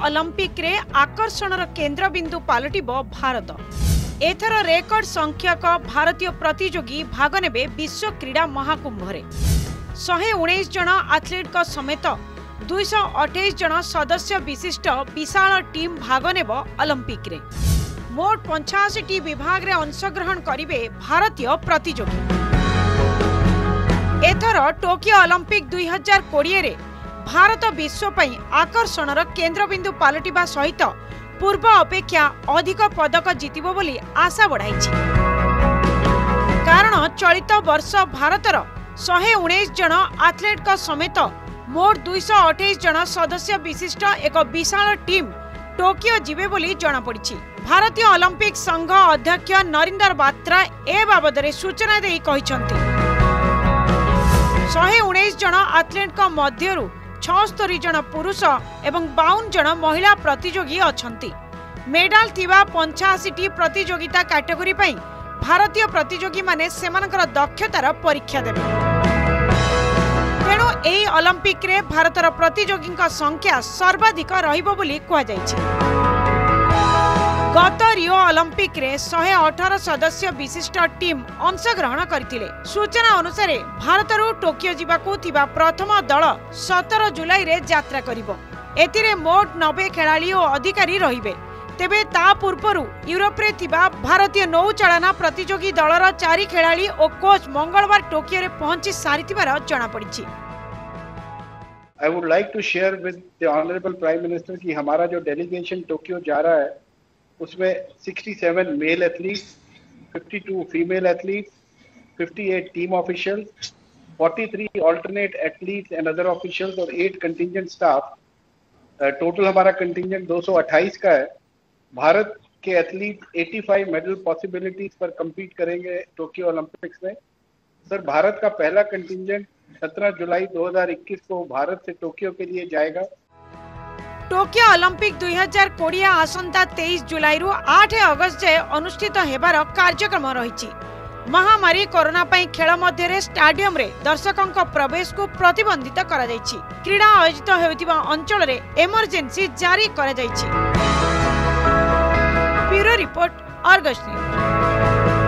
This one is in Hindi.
ओलंपिक रे आकर्षण केन्द्रबिंदु पालटिबो भारत। एथर रेकर्ड संख्यक भारतीय प्रतियोगी भाग नेबे विश्व क्रीड़ा महाकुंभ रे। 119 जन एथलीट समेत 228 जन सदस्य विशिष्ट विशाल टीम भाग नेब ओलंपिक रे। मोट 85 विभाग रे अंशग्रहण करिवे भारतीय प्रतियोगी। एथर टोकियो ओलंपिक 2020 रे भारत विश्व पई आकर्षणर केन्द्रबिंदु पालटिबा सहित पूर्व अपेक्षा अधिक पदक जितिबो बोली आशा बढ़ाइछि। कारण चलित वर्ष भारतर 119 जन एथलीट समेत मोट 228 जन सदस्य विशिष्ट एक विशाल टीम टोकियो जिबे बोली जणा पड़िछि। भारतीय ओलंपिक संघ अध्यक्ष नरेंद्र बात्रा ए बाबदरे सूचना देई कहिसंती 119 जन एथलीट मध्यरु 76 जन पुरुष एवं 52 जन महिला प्रतियोगी अछंती। मेडल थिबा 85 प्रतियोगिता कैटेगरी पई भारतीय प्रतियोगी माने सेमानकर दक्षतार परीक्षा देबे। तेणु एही ओलंपिक रे भारतर प्रतियोगी संख्या सर्वाधिक रहिबो बोली कहा जायछि। गत रियो ओलंपिक रे 118 सदस्य विशिष्ट टीम अंशग्रहण करथिले। सूचना अनुसार भारतरू टोकियो जिबाकू थिबा प्रथम दल 17 जुलाई रे यात्रा करिवो। एथिरे मोट 90 खेलाड़ी और अधिकारी रहिबे। तेबे ता पूर्वरु यूरोप रे थिबा भारतीय नौचालना प्रतियोगी दलर 4 खेलाड़ी और कोच मंगलवार टोकियो रे पहुंची सारिथिबार जणा पड़िछि। I would like to share with the Honorable Prime Minister कि हमारा जो डेलीगेशन टोक्यो जा रहा है उसमें 67 male athletes, 52 female athletes, 58 team officials, 43 alternate athletes and other officials और 8 कंटिंजेंट स्टाफ। टोटल हमारा कंटिंजेंट 228 का है। भारत के एथलीट 85 मेडल पॉसिबिलिटीज पर कम्पीट करेंगे टोक्यो ओलंपिक्स में। सर, भारत का पहला कंटिंजेंट 17 जुलाई 2021 को भारत से टोक्यो के लिए जाएगा। टोकियो ओलंपिक 2020 आसंता 23 जुलाई रु 8 अगस्त जाए अनुष्ठित हेबार कार्यक्रम रहिछि। महामारी कोरोना पई खेल मध्य रे स्टेडियम रे दर्शकों प्रवेश को प्रतिबंधित करा जायछि। क्रीड़ा आयोजित हेउतिबा अंचल रे इमरजेंसी जारी करा जायछि। Bureau report, Argus news.